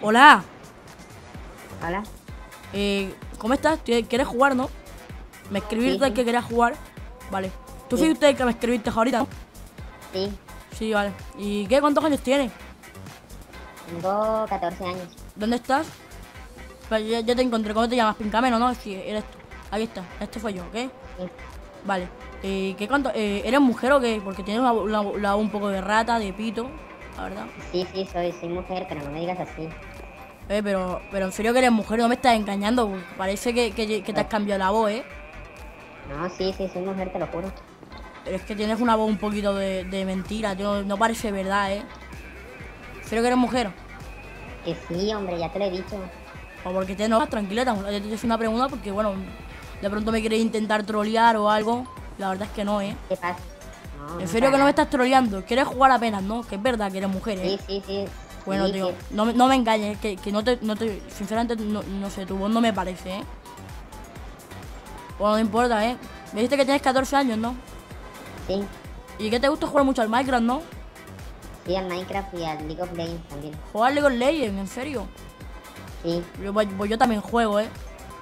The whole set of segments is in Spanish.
Hola. Hola. ¿Cómo estás? ¿Quieres jugar, no? Me escribiste Sí. que querías jugar. Vale. Tú Sí. fuiste el que me escribiste ahorita, ¿no? Sí, Sí, vale. ¿Y qué? ¿Cuántos años tienes? tengo 14 años. ¿Dónde estás? Pues ya te encontré. ¿Cómo te llamas? Pincameno, ¿no? Sí, eres tú. Aquí está. Este fue yo, ¿ok? Sí. Vale. ¿Qué cuánto? ¿Eres mujer o qué? Porque tienes la voz un poco de rata, de pito, la verdad. Sí, soy mujer, pero no me digas así. Pero en serio que eres mujer, no me estás engañando. Porque parece que te has cambiado la voz, ¿eh? No, sí, soy mujer, te lo juro. Pero es que tienes una voz un poquito de mentira, tío. No parece verdad, ¿eh? En serio que eres mujer. Que sí, hombre, ya te lo he dicho. O porque te enojas, tranquila. Yo te hice una pregunta porque, bueno, de pronto me quieres intentar trolear o algo. La verdad es que no, ¿eh? ¿Qué pasa? No, En no, serio que para no me nada. estás troleando. Quieres jugar apenas, ¿no? Que es verdad que eres mujer, ¿eh? Sí. Bueno, Sí, tío, sí. no me engañes, que no te, sinceramente, no sé, tu voz no me parece, ¿eh? Bueno, no importa, ¿eh? Me dijiste que tienes 14 años, ¿no? Sí, ¿Y que te gusta jugar mucho al Minecraft, no? sí, al Minecraft y al League of Legends también. Jugar League of Legends, en serio. Sí, Pues yo también juego, ¿eh?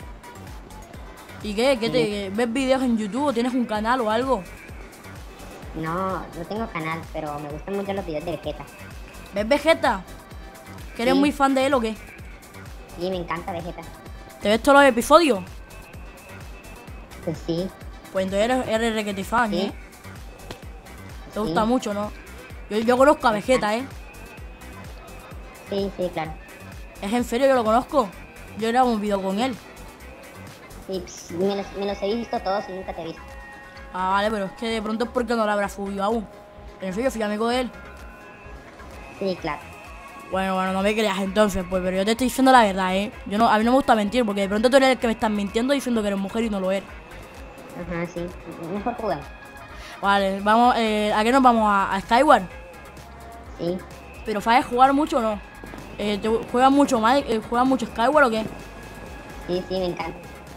¿Y qué? ¿Ves videos en YouTube o tienes un canal o algo? no tengo canal, pero me gustan mucho los videos de Vegeta. ¿Ves Vegeta? ¿Que eres Sí. muy fan de él o qué? Sí, me encanta Vegeta. ¿Te ves todos los episodios? Pues sí, Pues entonces eres requete fan, sí. ¿eh? Te Sí. gusta mucho, ¿no? Yo conozco a Vegeta, ¿eh? Sí, claro. Es en serio, yo lo conozco. Yo grabo un video con él. Sí, me los he visto todos y nunca te he visto. Ah, vale, pero es que de pronto es porque no lo habrá subido aún. Pero en serio, fui amigo de él. Sí, claro. Bueno, no me creas entonces, pues, pero yo te estoy diciendo la verdad, ¿eh? A mí no me gusta mentir, porque de pronto tú eres el que me estás mintiendo diciendo que eres mujer y no lo eres. Ajá, sí. Mejor juguemos. Vale, vamos, ¿a qué nos vamos? ¿A Skyward? Sí. ¿Pero sabes jugar mucho o no? ¿Juegas mucho ¿juegas mucho Skyward o qué? Sí, me encanta.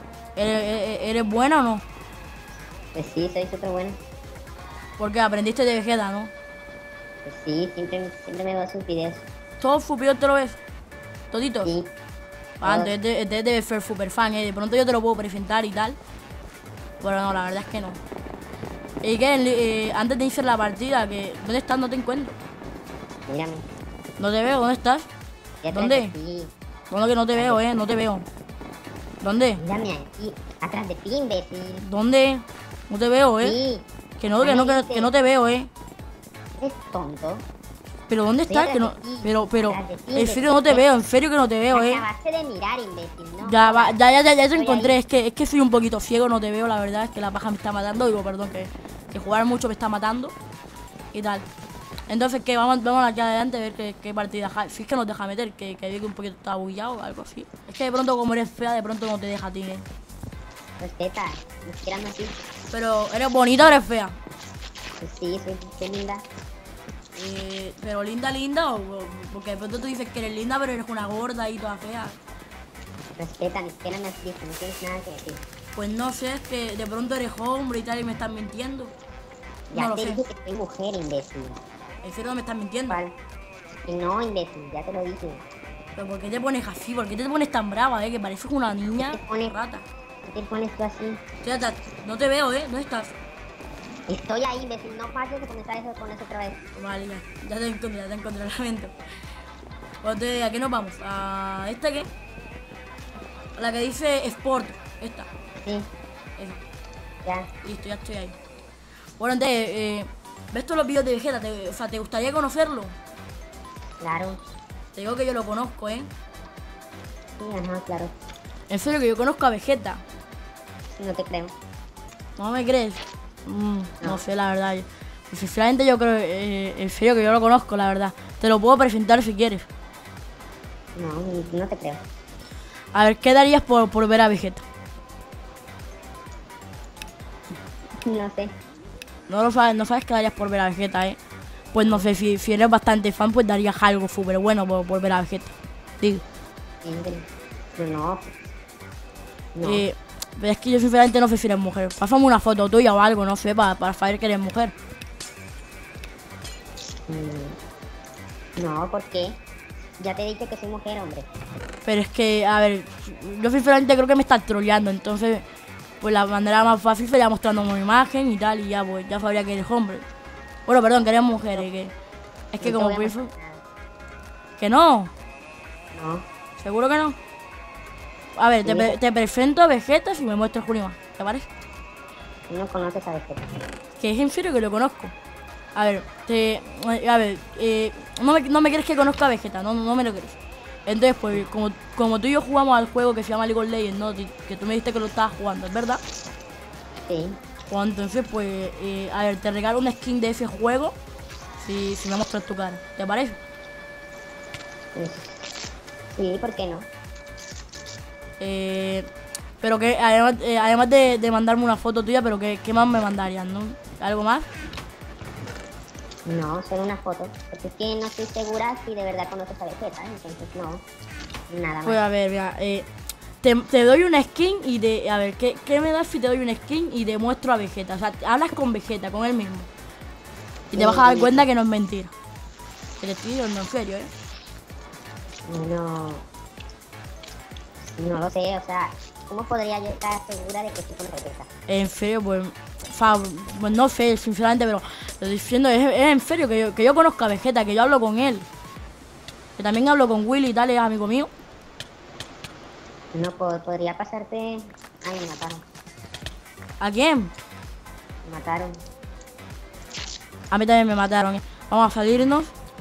¿Eres buena o no? Pues sí, soy súper buena. Porque aprendiste de Vegeta, ¿no? Pues sí, siempre me veo sus videos. ¿Todos sus videos te lo ves? ¿Toditos? Sí. Ah, todos. entonces debes ser super fan, ¿eh? De pronto yo te lo puedo presentar y tal. Pero no, la verdad es que no. ¿Y qué? Antes de iniciar la partida, ¿dónde estás? No te encuentro. Mírame. No te veo, ¿dónde estás? Ya atrás ¿Dónde? de ti. ¿Dónde que no te veo, no te veo? ¿Dónde? Mírame aquí. Atrás de ti, imbécil. ¿Dónde? No te veo, Sí. Que no te veo, Eres tonto. ¿Pero dónde estás? Que no, Atrás de ti, pero, atrás de ti, en serio no te veo, en serio que no te veo, Me acabaste de mirar, imbécil, ¿no? Ya te Estoy encontré, ahí. es que soy un poquito ciego, no te veo, la verdad, es que la paja me está matando, digo, perdón, que jugar mucho me está matando y tal. Entonces, ¿qué? Vamos aquí adelante a ver qué partida. Si es que nos deja meter, que vi que un poquito está bugueado o algo así. Es que de pronto, como eres fea, de pronto no te deja a ti, Respeta. Me estoy tirando así. Pero, ¿eres bonita o eres fea? Pues sí, soy linda. Pero linda, porque de pronto tú dices que eres linda, pero eres una gorda y toda fea. Respeta, ni siquiera me has visto, no tienes nada que decir. Pues no sé, es que de pronto eres hombre y tal y me estás mintiendo. No Ya lo te sé. dije que soy mujer, imbécil. En serio no me estás mintiendo. ¿Cuál? Y no, imbécil, ya te lo dije. Pero ¿por qué te pones así? ¿Por qué te pones tan brava, que pareces una niña ¿Qué te pones? rata? ¿Qué te pones tú así? Fíjate, no te veo, ¿dónde estás? Estoy ahí, imbécil, no pases de comenzar eso con eso otra vez. Vale, ya te encontré, lamento. Pues, ¿a qué nos vamos? ¿A esta qué? A la que dice Sport, esta. Sí, Esa. ya. Listo, ya estoy ahí. Bueno, entonces, ¿ves todos los vídeos de Vegeta? O sea, ¿te gustaría conocerlo? Claro. Te digo que yo lo conozco, Sí, ajá, claro. En serio que yo conozco a Vegeta. No te creo. ¿No me crees? No No. sé, la verdad. Sinceramente yo creo, en serio que yo lo conozco, la verdad. Te lo puedo presentar si quieres. No te creo. A ver, ¿qué darías por ver a Vegeta? No sé. No sabes qué darías por ver a Vegeta, Pues no sé, si eres bastante fan, pues darías algo súper bueno por ver a Vegeta. Digo. Sí, pero no. No. Pero es que yo sinceramente no sé si eres mujer. Pásame una foto tuya o algo, no sé, para saber que eres mujer. No, ¿por qué? Ya te he dicho que soy mujer, hombre. Pero es que, a ver, yo sinceramente creo que me estás troleando, entonces, pues la manera más fácil sería mostrando una imagen y tal, y ya, pues, ya sabría que eres hombre. Bueno, perdón, que eres mujer, es que No te como voy a pienso... mostrar nada. Que no, No, seguro que no. A ver, te presento a Vegeta si me muestras una imagen, ¿te parece? tú no conoces a Vegeta. Que es en serio que lo conozco. A ver, no me quieres que conozca a Vegeta, no me lo quieres. Entonces, pues, como tú y yo jugamos al juego que se llama League of Legends, ¿no? Que tú me dijiste que lo estabas jugando, ¿es verdad? Sí. Pues entonces, pues, a ver, te regalo una skin de ese juego si me muestras tu cara, ¿te parece? Pues, sí, ¿por qué no? Pero que además de mandarme una foto tuya, pero ¿qué más me mandarían, no? ¿Algo más? No, solo una foto. Porque es que no estoy segura si de verdad conoces a Vegeta, entonces no. Nada más. Pues a ver, mira, te doy una skin y a ver, ¿qué me das si te doy una skin y demuestro a Vegeta? O sea, hablas con Vegeta, con él mismo. Y te vas a dar cuenta que no es mentira. Que te estoy diciendo en serio, ¿eh? No. No lo sé, o sea, ¿cómo podría yo estar segura de que estoy con Vegeta? En serio, pues no sé, sinceramente, pero lo estoy diciendo, es en serio que yo conozco a Vegeta, que yo hablo con él. Que también hablo con Willy y tal, es amigo mío. No podría pasarte. Ay, me mataron. ¿A quién? Me mataron. A mí también me mataron. Vamos a salirnos.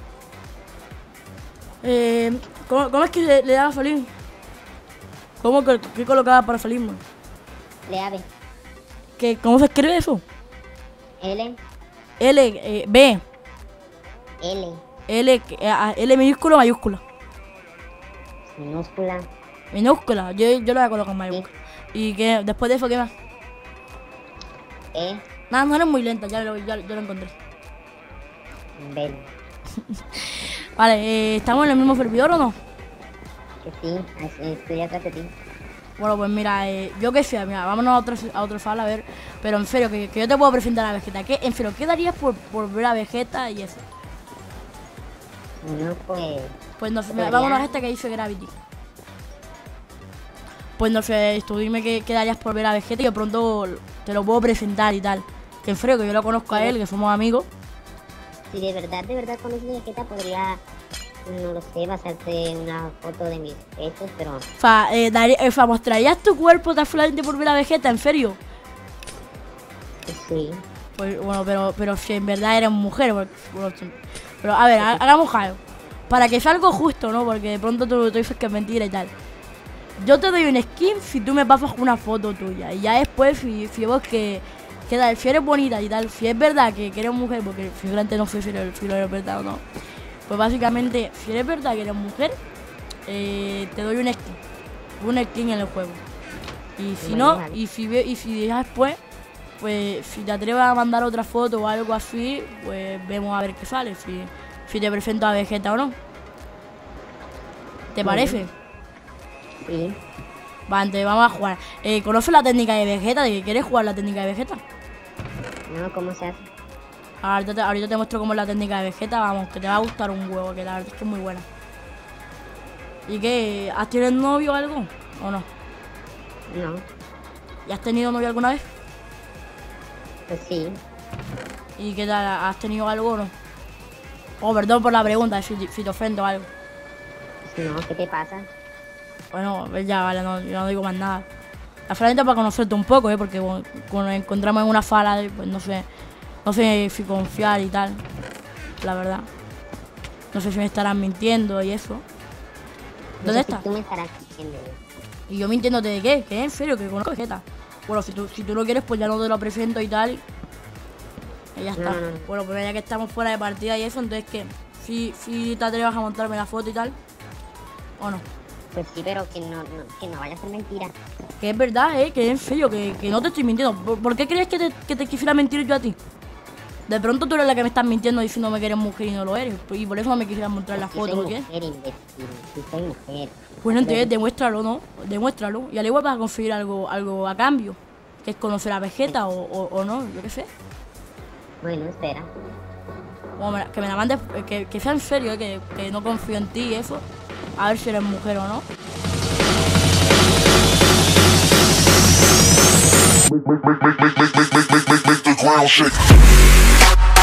¿Cómo es que le da a salir? ¿Qué colocaba para salirnos? Leave. ¿Cómo se escribe eso? L. B. L. L minúscula o mayúscula. Minúscula. Minúscula, yo lo voy a colocar en mayúscula. ¿Y qué? Después de eso, qué más? E. Nada, no eres muy lenta, ya lo encontré. B. Vale, ¿estamos en el mismo servidor o no? Que sí, estoy atrás de ti. Bueno, pues mira, yo qué sé, mira, vámonos a otro sala a ver. Pero en serio, que yo te puedo presentar a Vegeta. En serio, ¿qué darías por ver a Vegeta y eso? No, pues. Pues no sé, vámonos a este que dice Gravity. Pues no sé, tú dime qué darías por ver a Vegeta y yo pronto te lo puedo presentar y tal. Que en serio, que yo lo conozco a él, que somos amigos. Si de verdad conoces a Vegeta, podría, no lo sé, pasarte una foto de mis pechos, pero... ¿Mostrarías tu cuerpo tan solamente por ver a Vegeta? ¿En serio? Sí. Pues bueno, pero si en verdad eres mujer, pero a ver, hagamos algo. Para que sea algo justo, ¿no? Porque de pronto tú dices que es mentira y tal. Yo te doy un skin si tú me pasas una foto tuya. Y ya después, si vos que tal, si eres bonita y tal, si es verdad que eres mujer, porque figurante no sé si lo eres verdad o no. Pues básicamente, si eres verdad que eres mujer, te doy un skin en el juego. Y si no, y si ya después, pues si te atreves a mandar otra foto o algo así, pues vemos a ver qué sale, si te presento a Vegeta o no. ¿Te parece? Sí. Vale, entonces vamos a jugar. ¿Conoces la técnica de Vegeta? ¿De que quieres jugar la técnica de Vegeta? No, ¿cómo se hace? Ahorita te muestro cómo es la técnica de Vegeta, vamos, que te va a gustar un huevo, que la verdad es que es muy buena. ¿Y qué? ¿Has tenido novio o algo? ¿O no? No, ¿Y has tenido novio alguna vez? pues sí. ¿Y qué tal? ¿Has tenido algo o no? Oh, perdón por la pregunta, si te ofendo o algo. No, ¿qué te pasa? Bueno, pues ya, vale, yo no digo más nada. La solamente para conocerte un poco, porque cuando nos encontramos en una sala, pues no sé si confiar y tal, la verdad. No sé si me estarán mintiendo y eso. ¿Dónde estás? Tú me estarás mintiendo. ¿Y yo mintiéndote de qué? ¿Qué? ¿En serio? Que conozco a Vegeta. Bueno, si tú no quieres, pues ya no te lo presento y tal. Y ya está. No. Bueno, pues ya que estamos fuera de partida y eso, entonces ¿qué? Si te atrevas a montarme la foto y tal, ¿o no? Pues sí, pero que no vaya a ser mentira. Que es verdad, que en serio, que no te estoy mintiendo. ¿Por qué crees que te quisiera mentir yo a ti? De pronto tú eres la que me estás mintiendo diciéndome que eres mujer y no lo eres. Y por eso no me quisieras mostrar la foto, ¿por qué? Sí, soy mujer. Bueno, entonces demuéstralo, ¿no? Demuéstralo. Y al igual vas a conseguir algo a cambio. Que es conocer a Vegeta o no, yo qué sé. Bueno, espera. que me la mandes, que sea en serio, que no confío en ti y eso. A ver si eres mujer o no. Make the ground shake.